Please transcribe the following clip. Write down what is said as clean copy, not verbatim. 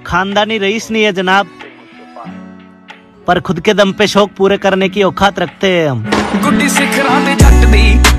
खानदानी रईस नहीं है जनाब, पर खुद के दम पे शौक पूरे करने की औकात रखते हैं हम। गुड्डी सिखरां दे जट दी